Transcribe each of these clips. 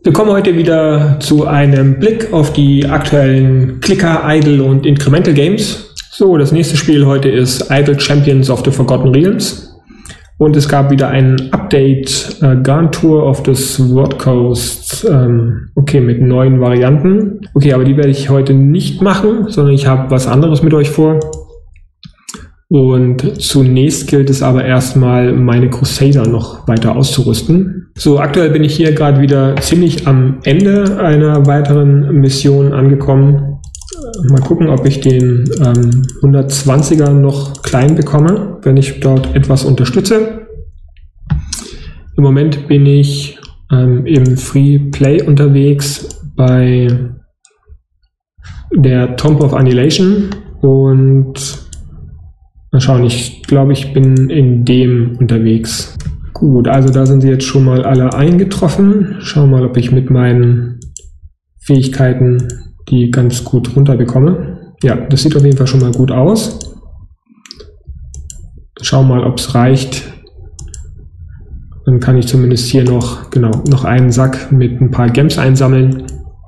Wir kommen heute wieder zu einem Blick auf die aktuellen Clicker, Idle und Incremental Games. So, das nächste Spiel heute ist Idle Champions of the Forgotten Realms. Und es gab wieder ein Update, Grand Tour of the Sword Coast, mit neuen Varianten. Okay, aber die werde ich heute nicht machen, sondern ich habe was anderes mit euch vor. Und zunächst gilt es aber erstmal, meine Crusader noch weiter auszurüsten. So, aktuell bin ich hier gerade wieder ziemlich am Ende einer weiteren Mission angekommen. Mal gucken, ob ich den 120er noch klein bekomme, wenn ich dort etwas unterstütze. Im Moment bin ich im Free Play unterwegs bei der Tomb of Annihilation und mal schauen, ich glaube, ich bin in dem unterwegs. Gut, also da sind sie jetzt schon mal alle eingetroffen. Schauen mal, ob ich mit meinen Fähigkeiten die ganz gut runterbekomme. Ja, das sieht auf jeden Fall schon mal gut aus. Schauen mal, ob es reicht. Dann kann ich zumindest hier noch einen Sack mit ein paar Gems einsammeln.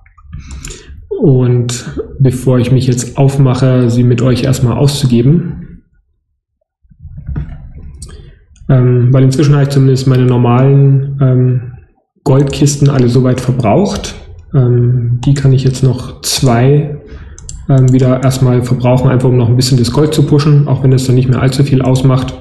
Und bevor ich mich jetzt aufmache, sie mit euch erstmal auszugeben, weil inzwischen habe ich zumindest meine normalen Goldkisten alle soweit verbraucht. Die kann ich jetzt noch 2 wieder erstmal verbrauchen, einfach um noch ein bisschen das Gold zu pushen, auch wenn das dann nicht mehr allzu viel ausmacht.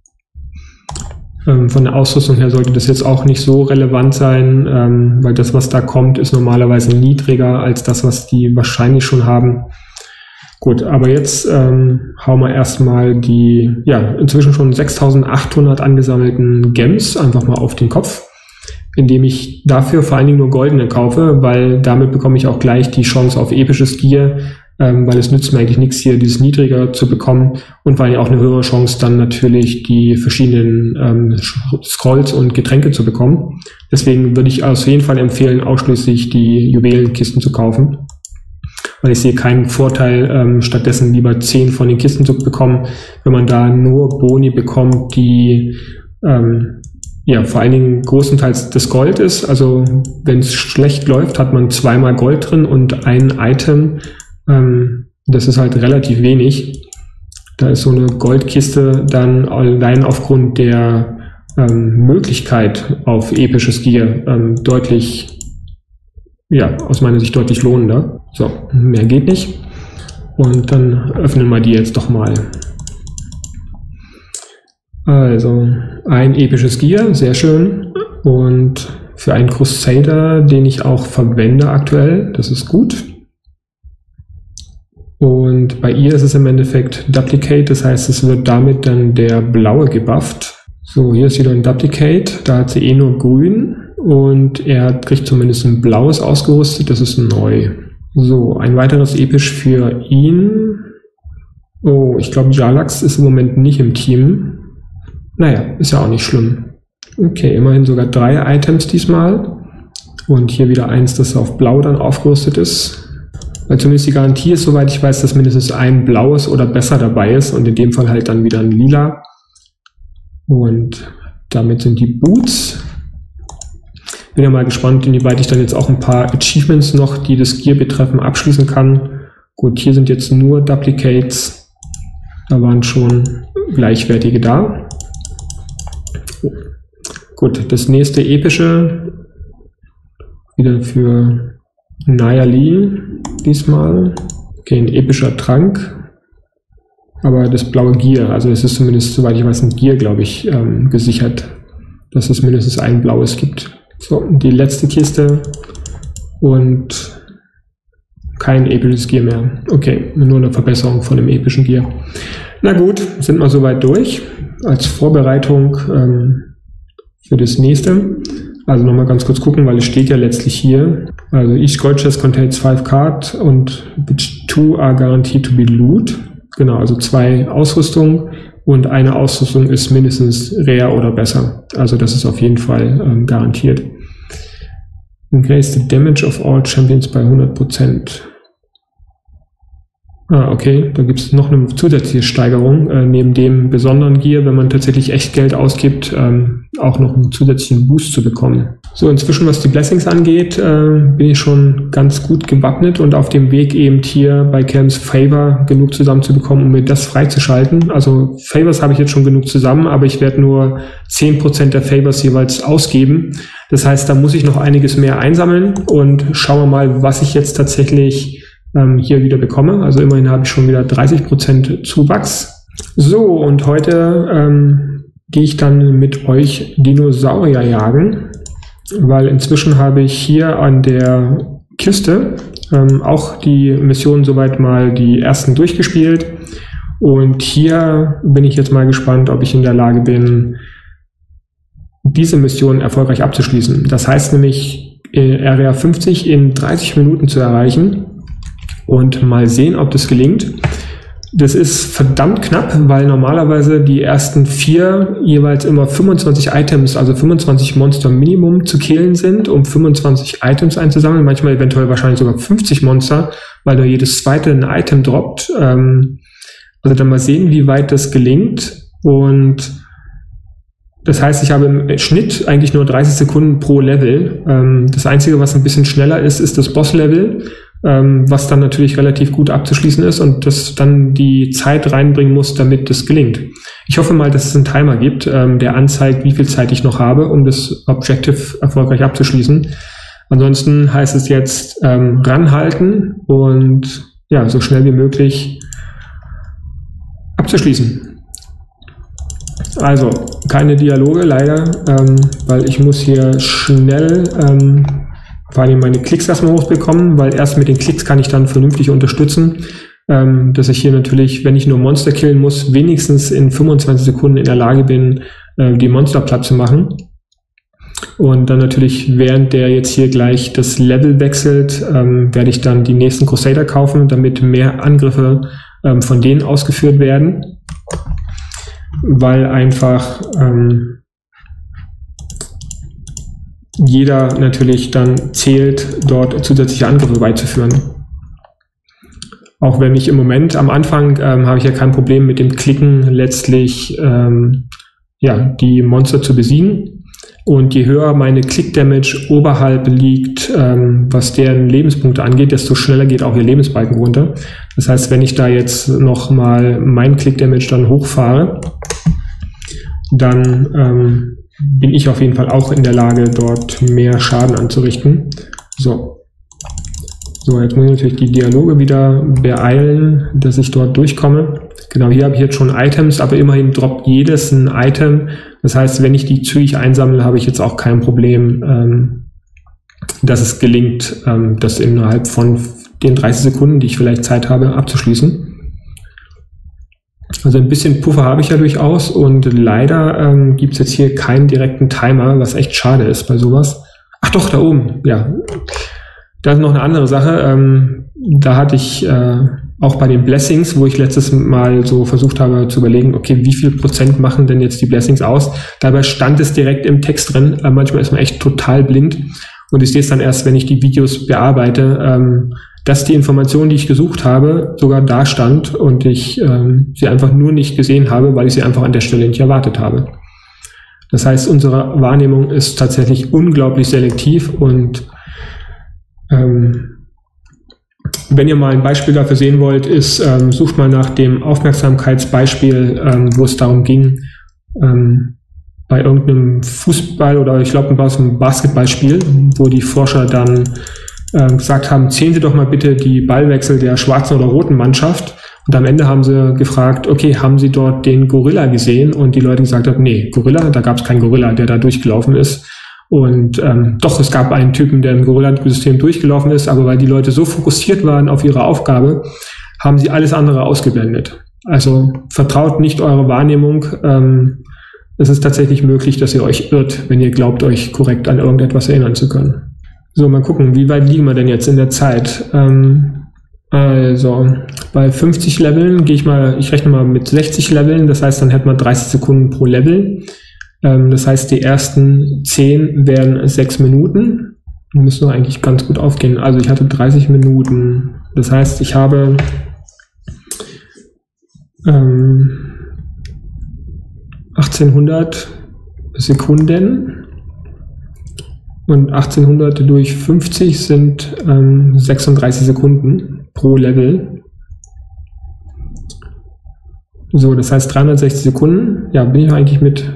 Von der Ausrüstung her sollte das jetzt auch nicht so relevant sein, weil das, was da kommt, ist normalerweise niedriger als das, was die wahrscheinlich schon haben. Gut, aber jetzt hauen wir erstmal die, inzwischen schon 6.800 angesammelten Gems einfach mal auf den Kopf, indem ich dafür vor allen Dingen nur goldene kaufe, weil damit bekomme ich auch gleich die Chance auf episches Gear, weil es nützt mir eigentlich nichts, hier dieses niedriger zu bekommen und weil ich auch eine höhere Chance dann natürlich die verschiedenen Scrolls und Getränke zu bekommen. Deswegen würde ich auf jeden Fall empfehlen, ausschließlich die Juwelenkisten zu kaufen. Weil ich sehe keinen Vorteil, stattdessen lieber 10 von den Kisten zu bekommen, wenn man da nur Boni bekommt, die vor allen Dingen großenteils das Gold ist. Also wenn es schlecht läuft, hat man 2-mal Gold drin und ein Item. Das ist halt relativ wenig. Da ist so eine Goldkiste dann allein aufgrund der Möglichkeit auf episches Gear aus meiner Sicht deutlich lohnender. So, mehr geht nicht. Und dann öffnen wir die jetzt doch mal. Also, ein episches Gear, sehr schön. Und für einen Crusader, den ich auch verwende aktuell, das ist gut. Und bei ihr ist es im Endeffekt Duplicate, das heißt, es wird damit dann der blaue gebufft. So, hier ist wieder ein Duplicate, da hat sie nur grün. Und er kriegt zumindest ein blaues ausgerüstet, das ist neu. So, ein weiteres Episch für ihn. Oh, ich glaube, Jalax ist im Moment nicht im Team. Naja, ist ja auch nicht schlimm. Okay, immerhin sogar 3 Items diesmal. Und hier wieder eins, das auf blau dann aufgerüstet ist. Weil zumindest die Garantie ist, soweit ich weiß, dass mindestens ein blaues oder besser dabei ist. Und in dem Fall halt dann wieder ein lila. Und damit sind die Boots. Bin ja mal gespannt, inwieweit ich dann jetzt auch ein paar Achievements noch, die das Gear betreffen, abschließen kann. Gut, hier sind jetzt nur Duplicates. Da waren schon gleichwertige da. Gut, das nächste epische. Wieder für Nayali diesmal. Okay, ein epischer Trank. Aber das blaue Gear, also es ist zumindest, soweit ich weiß, ein Gear, glaube ich, gesichert, dass es mindestens ein blaues gibt. So, die letzte Kiste und kein episches Gear mehr. Okay, nur eine Verbesserung von dem epischen Gear. Na gut, sind wir soweit durch. Als Vorbereitung für das nächste. Also nochmal ganz kurz gucken, weil es steht ja letztlich hier. Also each gold chest contains 5 cards und which 2 are guaranteed to be loot. Genau, also 2 Ausrüstungen. Und eine Ausrüstung ist mindestens rare oder besser. Also das ist auf jeden Fall garantiert. Increase the damage of all champions bei 100%. Okay, da gibt es noch eine zusätzliche Steigerung, neben dem besonderen Gear, wenn man tatsächlich echt Geld ausgibt, auch noch einen zusätzlichen Boost zu bekommen. So, inzwischen, was die Blessings angeht, bin ich schon ganz gut gewappnet und auf dem Weg eben hier bei Camps Favor genug zusammenzubekommen, um mir das freizuschalten. Also Favors habe ich jetzt schon genug zusammen, aber ich werde nur 10% der Favors jeweils ausgeben. Das heißt, da muss ich noch einiges mehr einsammeln und schauen wir mal, was ich jetzt tatsächlich hier wieder bekomme. Also immerhin habe ich schon wieder 30% Zuwachs. So, und heute gehe ich dann mit euch Dinosaurier jagen, weil inzwischen habe ich hier an der Kiste auch die Mission soweit mal die ersten durchgespielt. Und hier bin ich jetzt mal gespannt, ob ich in der Lage bin, diese Mission erfolgreich abzuschließen. Das heißt nämlich, Area 50 in 30 Minuten zu erreichen. Und mal sehen, ob das gelingt. Das ist verdammt knapp, weil normalerweise die ersten 4 jeweils immer 25 Items, also 25 Monster Minimum zu killen sind, um 25 Items einzusammeln. Manchmal eventuell wahrscheinlich sogar 50 Monster, weil da jedes zweite ein Item droppt. Also dann mal sehen, wie weit das gelingt. Und das heißt, ich habe im Schnitt eigentlich nur 30 Sekunden pro Level. Das Einzige, was ein bisschen schneller ist, ist das Boss-Level, was dann natürlich relativ gut abzuschließen ist und das dann die Zeit reinbringen muss, damit das gelingt. Ich hoffe mal, dass es einen Timer gibt, der anzeigt, wie viel Zeit ich noch habe, um das Objective erfolgreich abzuschließen. Ansonsten heißt es jetzt ranhalten und ja, so schnell wie möglich abzuschließen. Also, keine Dialoge leider, weil ich muss hier schnell vor allem meine Klicks erstmal hochbekommen, weil erst mit den Klicks kann ich dann vernünftig unterstützen, dass ich hier natürlich, wenn ich nur Monster killen muss, wenigstens in 25 Sekunden in der Lage bin, die Monster platt zu machen. Und dann natürlich, während der jetzt hier gleich das Level wechselt, werde ich dann die nächsten Crusader kaufen, damit mehr Angriffe von denen ausgeführt werden, weil einfach jeder natürlich dann zählt, dort zusätzliche Angriffe beizuführen. Auch wenn ich im Moment am Anfang habe ich ja kein Problem mit dem Klicken letztlich ja, die Monster zu besiegen. Und je höher meine Click-Damage oberhalb liegt, was deren Lebenspunkte angeht, desto schneller geht auch ihr Lebensbalken runter. Das heißt, wenn ich da jetzt nochmal mein Click-Damage dann hochfahre, dann bin ich auf jeden Fall auch in der Lage, dort mehr Schaden anzurichten. So, jetzt muss ich natürlich die Dialoge wieder beeilen, dass ich dort durchkomme. Genau, hier habe ich jetzt schon Items, aber immerhin droppt jedes ein Item. Das heißt, wenn ich die zügig einsammle, habe ich jetzt auch kein Problem, dass es gelingt, das innerhalb von den 30 Sekunden, die ich vielleicht Zeit habe, abzuschließen. Also ein bisschen Puffer habe ich ja durchaus und leider gibt es jetzt hier keinen direkten Timer, was echt schade ist bei sowas. Ach doch, da oben, ja. Da ist noch eine andere Sache. Da hatte ich auch bei den Blessings, wo ich letztes Mal so versucht habe zu überlegen, okay, wie viel Prozent machen denn jetzt die Blessings aus? Dabei stand es direkt im Text drin. Manchmal ist man echt total blind und ich sehe es dann erst, wenn ich die Videos bearbeite, dass die Information, die ich gesucht habe, sogar da stand und ich sie einfach nur nicht gesehen habe, weil ich sie einfach an der Stelle nicht erwartet habe. Das heißt, unsere Wahrnehmung ist tatsächlich unglaublich selektiv und wenn ihr mal ein Beispiel dafür sehen wollt, ist, sucht mal nach dem Aufmerksamkeitsbeispiel, wo es darum ging, bei irgendeinem Fußball oder ich glaube aus einem Basketballspiel, wo die Forscher dann gesagt haben, zählen Sie doch mal bitte die Ballwechsel der schwarzen oder roten Mannschaft. Und am Ende haben sie gefragt, okay, haben Sie dort den Gorilla gesehen? Und die Leute gesagt haben, nee, Gorilla, da gab es keinen Gorilla, der da durchgelaufen ist. Und doch, es gab einen Typen, der im Gorilla-System durchgelaufen ist, aber weil die Leute so fokussiert waren auf ihre Aufgabe, haben sie alles andere ausgeblendet. Also vertraut nicht eurer Wahrnehmung. Es ist tatsächlich möglich, dass ihr euch irrt, wenn ihr glaubt, euch korrekt an irgendetwas erinnern zu können. So, mal gucken, wie weit liegen wir denn jetzt in der Zeit? Also, bei 50 Leveln ich rechne mal mit 60 Leveln, das heißt, dann hätten wir 30 Sekunden pro Level. Das heißt, die ersten 10 wären 6 Minuten. Die müssen eigentlich ganz gut aufgehen. Also ich hatte 30 Minuten. Das heißt, ich habe 1800 Sekunden und 1800 durch 50 sind 36 Sekunden pro Level. So, das heißt 360 Sekunden. Ja, bin ich eigentlich mit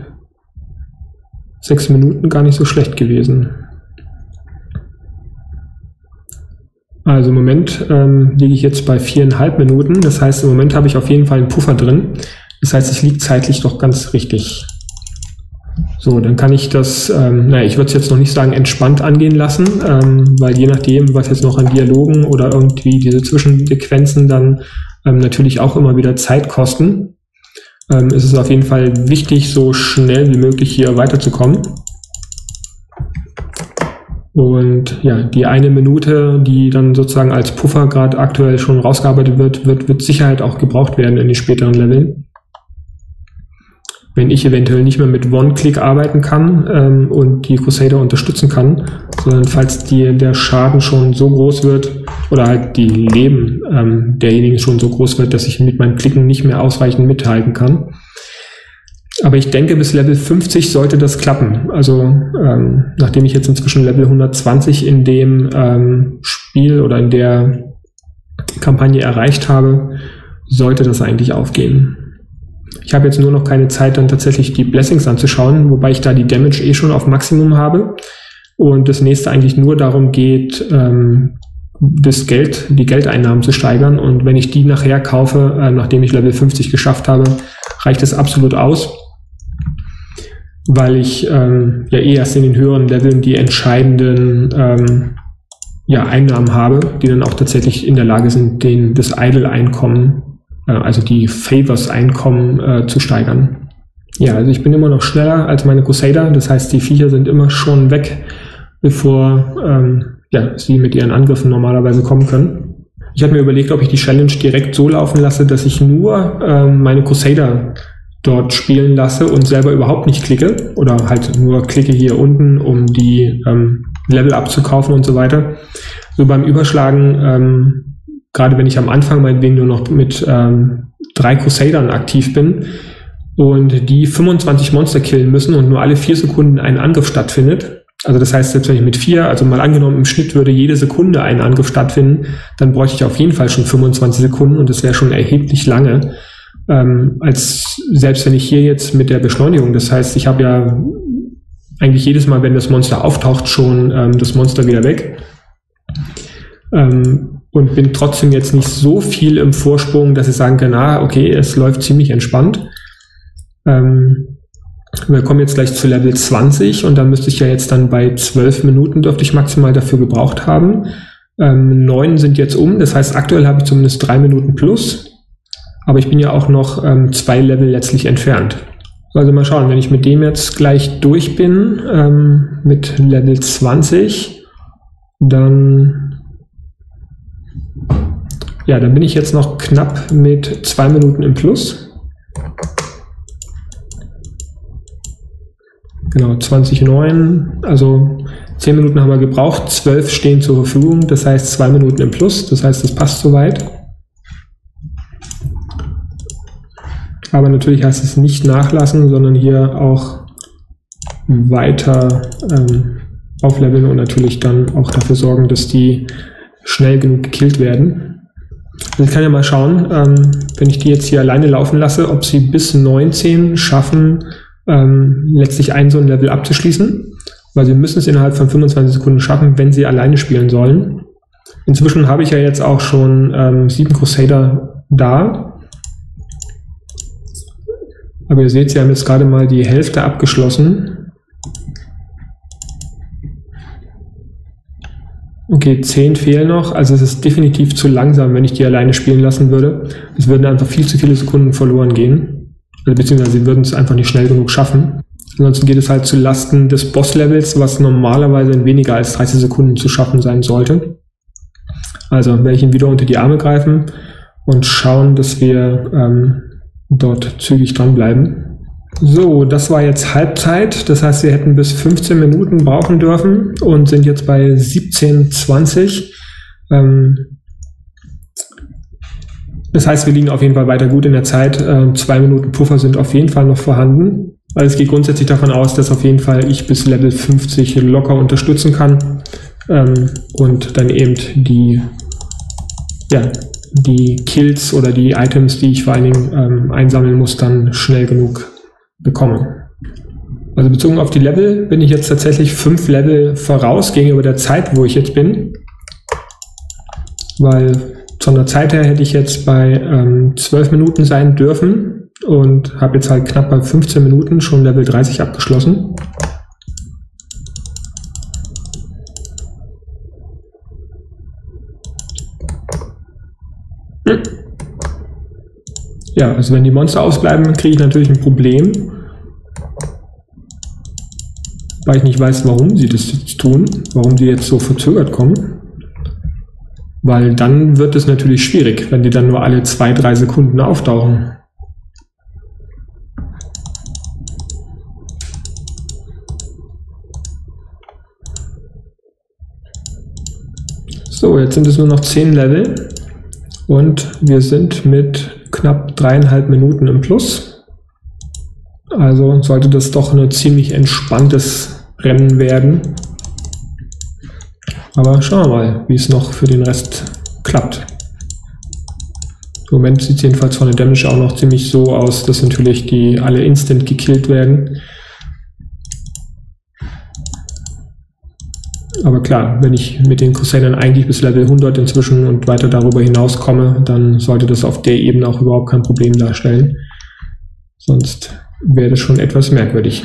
6 Minuten gar nicht so schlecht gewesen. Also im Moment liege ich jetzt bei 4,5 Minuten. Das heißt, im Moment habe ich auf jeden Fall einen Puffer drin. Das heißt, es liegt zeitlich doch ganz richtig. So, dann kann ich das, ich würde es jetzt noch nicht sagen entspannt angehen lassen, weil je nachdem, was jetzt noch an Dialogen oder irgendwie diese Zwischensequenzen dann natürlich auch immer wieder Zeit kosten, ist es auf jeden Fall wichtig, so schnell wie möglich hier weiterzukommen. Und ja, die 1 Minute, die dann sozusagen als Puffer gerade aktuell schon rausgearbeitet wird, wird mit Sicherheit auch gebraucht werden in den späteren Leveln. Wenn ich eventuell nicht mehr mit One-Click arbeiten kann und die Crusader unterstützen kann, sondern falls der Schaden schon so groß wird oder halt die Leben derjenigen schon so groß wird, dass ich mit meinem Klicken nicht mehr ausreichend mithalten kann. Aber ich denke, bis Level 50 sollte das klappen. Also nachdem ich jetzt inzwischen Level 120 in dem Spiel oder in der Kampagne erreicht habe, sollte das eigentlich aufgehen. Ich habe jetzt nur noch keine Zeit, dann tatsächlich die Blessings anzuschauen, wobei ich da die Damage eh schon auf Maximum habe und das nächste eigentlich nur darum geht, die Geldeinnahmen zu steigern, und wenn ich die nachher kaufe, nachdem ich Level 50 geschafft habe, reicht es absolut aus, weil ich erst in den höheren Leveln die entscheidenden Einnahmen habe, die dann auch tatsächlich in der Lage sind, das Idle-Einkommen, also die Favors-Einkommen zu steigern. Ja, also ich bin immer noch schneller als meine Crusader, das heißt, die Viecher sind immer schon weg, bevor sie mit ihren Angriffen normalerweise kommen können. Ich habe mir überlegt, ob ich die Challenge direkt so laufen lasse, dass ich nur meine Crusader dort spielen lasse und selber überhaupt nicht klicke oder halt nur klicke hier unten, um die Level abzukaufen und so weiter. So beim Überschlagen, gerade wenn ich am Anfang meinetwegen nur noch mit 3 Crusadern aktiv bin und die 25 Monster killen müssen und nur alle 4 Sekunden ein Angriff stattfindet, also das heißt, selbst wenn ich mit 4, also mal angenommen im Schnitt würde jede Sekunde ein Angriff stattfinden, dann bräuchte ich auf jeden Fall schon 25 Sekunden und das wäre schon erheblich lange, als selbst wenn ich hier jetzt mit der Beschleunigung, das heißt, ich habe ja eigentlich jedes Mal, wenn das Monster auftaucht, schon das Monster wieder weg. Und bin trotzdem jetzt nicht so viel im Vorsprung, dass ich sagen kann, okay, es läuft ziemlich entspannt. Wir kommen jetzt gleich zu Level 20 und da müsste ich ja jetzt dann bei 12 Minuten dürfte ich maximal dafür gebraucht haben. 9 sind jetzt das heißt aktuell habe ich zumindest 3 Minuten plus, aber ich bin ja auch noch 2 Level letztlich entfernt. Also mal schauen, wenn ich mit dem jetzt gleich durch bin, mit Level 20, dann bin ich jetzt noch knapp mit 2 Minuten im Plus. Genau, 20,9, also 10 Minuten haben wir gebraucht, 12 stehen zur Verfügung, das heißt 2 Minuten im Plus, das heißt, das passt soweit. Aber natürlich heißt es nicht nachlassen, sondern hier auch weiter aufleveln und natürlich dann auch dafür sorgen, dass die schnell genug gekillt werden. Also ich kann ja mal schauen, wenn ich die jetzt hier alleine laufen lasse, ob sie bis 19 schaffen, letztlich so ein Level abzuschließen, weil sie müssen es innerhalb von 25 Sekunden schaffen, wenn sie alleine spielen sollen. Inzwischen habe ich ja jetzt auch schon 7 Crusader da, aber ihr seht, sie haben jetzt gerade mal die Hälfte abgeschlossen. Okay, 10 fehlen noch, also es ist definitiv zu langsam, wenn ich die alleine spielen lassen würde. Es würden einfach viel zu viele Sekunden verloren gehen. Beziehungsweise sie würden es einfach nicht schnell genug schaffen. Ansonsten geht es halt zu Lasten des Boss-Levels, was normalerweise in weniger als 30 Sekunden zu schaffen sein sollte. Also werde ich ihn wieder unter die Arme greifen und schauen, dass wir dort zügig dranbleiben. So, das war jetzt Halbzeit. Das heißt, wir hätten bis 15 Minuten brauchen dürfen und sind jetzt bei 17:20. Das heißt, wir liegen auf jeden Fall weiter gut in der Zeit. 2 Minuten Puffer sind auf jeden Fall noch vorhanden. Also es geht grundsätzlich davon aus, dass auf jeden Fall ich bis Level 50 locker unterstützen kann und dann eben die Kills oder die Items, die ich vor allen Dingen einsammeln muss, dann schnell genug bekomme. Also bezogen auf die Level bin ich jetzt tatsächlich 5 Level voraus gegenüber der Zeit, wo ich jetzt bin. Weil von der Zeit her hätte ich jetzt bei 12 Minuten sein dürfen und habe jetzt halt knapp bei 15 Minuten schon Level 30 abgeschlossen. Ja, also wenn die Monster ausbleiben, kriege ich natürlich ein Problem, weil ich nicht weiß, warum sie das jetzt tun, warum die jetzt so verzögert kommen. Weil dann wird es natürlich schwierig, wenn die dann nur alle 2-3 Sekunden auftauchen. So, jetzt sind es nur noch 10 Level und wir sind mit knapp 3,5 Minuten im Plus. Also sollte das doch ein ziemlich entspanntes Rennen werden. Aber schauen wir mal, wie es noch für den Rest klappt. Im Moment sieht es jedenfalls von der Damage auch noch ziemlich so aus, dass natürlich die alle instant gekillt werden. Aber klar, wenn ich mit den Crusadern eigentlich bis Level 100 inzwischen und weiter darüber hinaus komme, dann sollte das auf der Ebene auch überhaupt kein Problem darstellen. Sonst wäre das schon etwas merkwürdig.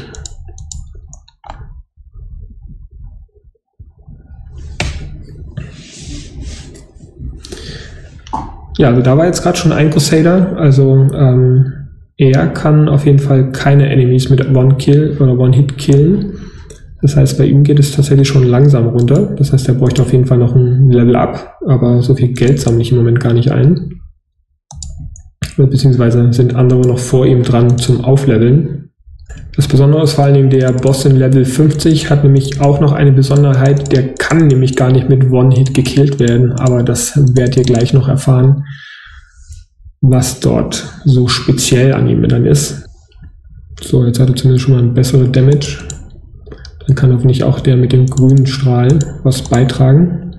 Ja, also da war jetzt gerade schon ein Crusader, also er kann auf jeden Fall keine Enemies mit One-Kill oder One-Hit killen. Das heißt, bei ihm geht es tatsächlich schon langsam runter. Das heißt, er bräuchte auf jeden Fall noch ein Level Up, aber so viel Geld sammle ich im Moment gar nicht ein. Beziehungsweise sind andere noch vor ihm dran zum Aufleveln. Das Besondere ist vor allen Dingen, der Boss in Level 50 hat nämlich auch noch eine Besonderheit, der kann nämlich gar nicht mit One-Hit gekillt werden, aber das werdet ihr gleich noch erfahren, was dort so speziell an ihm dann ist. So, jetzt hat er zumindest schon mal ein bessere Damage. Dann kann hoffentlich auch der mit dem grünen Strahl was beitragen.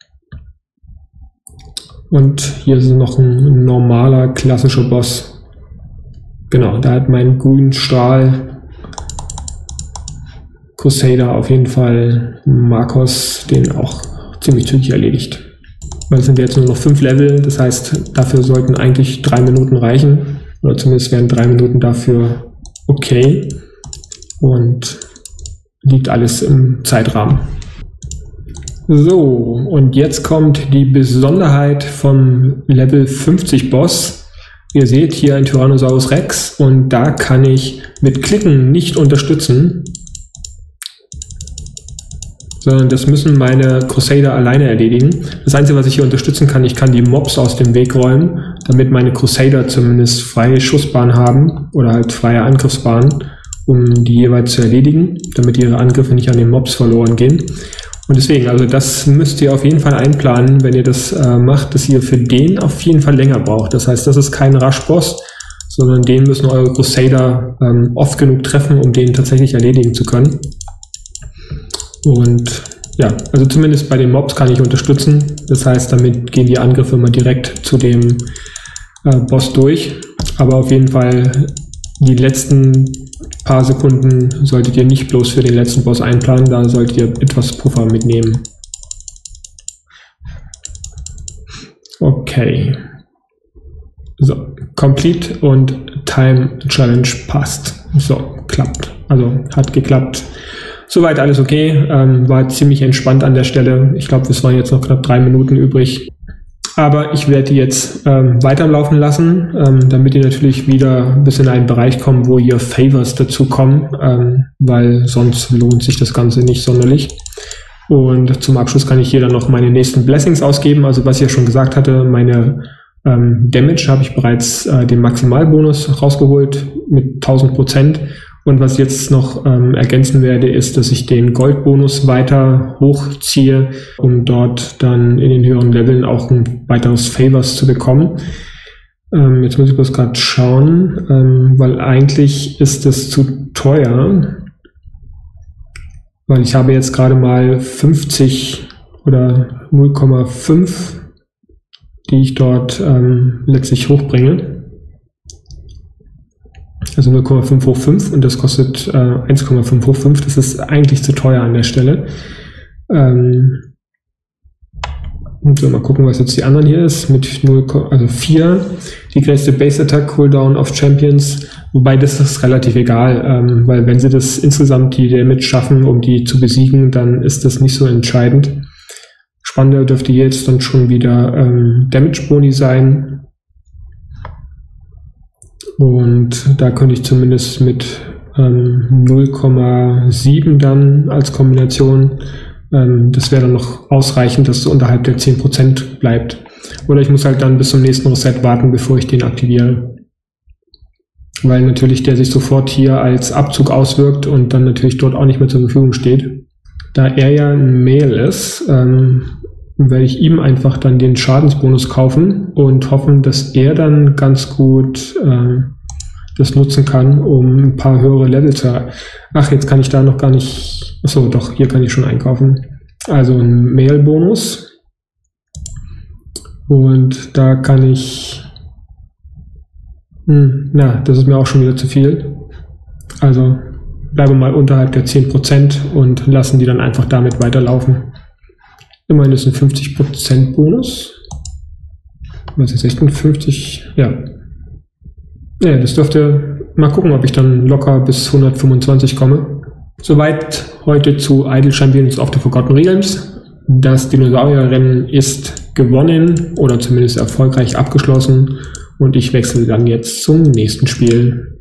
Und hier ist noch ein normaler, klassischer Boss. Genau, da hat mein grünen Strahl Crusader auf jeden Fall Marcos den auch ziemlich zügig erledigt. Weil es sind jetzt nur noch 5 Level, das heißt, dafür sollten eigentlich 3 Minuten reichen. Oder zumindest wären 3 Minuten dafür okay. Und liegt alles im Zeitrahmen. So, und jetzt kommt die Besonderheit vom Level 50 Boss. Ihr seht hier ein Tyrannosaurus Rex und da kann ich mit Klicken nicht unterstützen, sondern das müssen meine Crusader alleine erledigen. Das Einzige, was ich hier unterstützen kann, ich kann die Mobs aus dem Weg räumen, damit meine Crusader zumindest freie Schussbahn haben oder halt freie Angriffsbahn, um die jeweils zu erledigen, damit ihre Angriffe nicht an den Mobs verloren gehen. Und deswegen, also das müsst ihr auf jeden Fall einplanen, wenn ihr das macht, dass ihr für den auf jeden Fall länger braucht. Das heißt, das ist kein Rush-Boss, sondern den müssen eure Crusader oft genug treffen, um den tatsächlich erledigen zu können. Und ja, also zumindest bei den Mobs kann ich unterstützen. Das heißt, damit gehen die Angriffe immer direkt zu dem Boss durch. Aber auf jeden Fall die letzten paar Sekunden solltet ihr nicht bloß für den letzten Boss einplanen, da solltet ihr etwas Puffer mitnehmen. Okay. So, Complete und Time Challenge passt. So, klappt. Also hat geklappt. Soweit alles okay. War ziemlich entspannt an der Stelle. Ich glaube, es waren jetzt noch knapp 3 Minuten übrig. Aber ich werde die jetzt weiterlaufen lassen, damit ihr natürlich wieder bis in einen Bereich kommt, wo ihr Favors dazu kommen, weil sonst lohnt sich das Ganze nicht sonderlich. Und zum Abschluss kann ich hier dann noch meine nächsten Blessings ausgeben. Also was ich ja schon gesagt hatte, meine Damage habe ich bereits den Maximalbonus rausgeholt mit 1000%. Und was ich jetzt noch ergänzen werde, ist, dass ich den Goldbonus weiter hochziehe, um dort dann in den höheren Leveln auch ein weiteres Favors zu bekommen. Jetzt muss ich bloß gerade schauen, weil eigentlich ist es zu teuer, weil ich habe jetzt gerade mal 50 oder 0,5, die ich dort letztlich hochbringe. Also 0,5 hoch 5 und das kostet 1,5 hoch 5. Das ist eigentlich zu teuer an der Stelle. So, mal gucken, was jetzt die anderen hier ist. Mit 0, also 4, die größte Base Attack Cooldown auf Champions. Wobei das ist relativ egal, weil wenn sie das insgesamt die Damage schaffen, um die zu besiegen, dann ist das nicht so entscheidend. Spannender dürfte jetzt dann schon wieder Damage Boni sein. Und da könnte ich zumindest mit 0,7 dann als Kombination, das wäre dann noch ausreichend, dass es unterhalb der 10% bleibt. Oder ich muss halt dann bis zum nächsten Reset warten, bevor ich den aktiviere. Weil natürlich der sich sofort hier als Abzug auswirkt und dann natürlich dort auch nicht mehr zur Verfügung steht. Da er ja ein Mail ist, werde ich ihm einfach dann den Schadensbonus kaufen und hoffen, dass er dann ganz gut das nutzen kann, um ein paar höhere Level zu... Ach, jetzt kann ich da noch gar nicht... Achso, doch, hier kann ich schon einkaufen. Also ein Mail-Bonus. Und da kann ich... Na, das ist mir auch schon wieder zu viel. Also bleibe mal unterhalb der 10% und lassen die dann einfach damit weiterlaufen. Immerhin ist ein 50% Bonus. Was ist echt ein 50? Ja. Ja, das dürfte... Mal gucken, ob ich dann locker bis 125 komme. Soweit heute zu Idle Champions of the Forgotten Realms. Das Dinosaurierrennen ist gewonnen oder zumindest erfolgreich abgeschlossen und ich wechsle dann jetzt zum nächsten Spiel.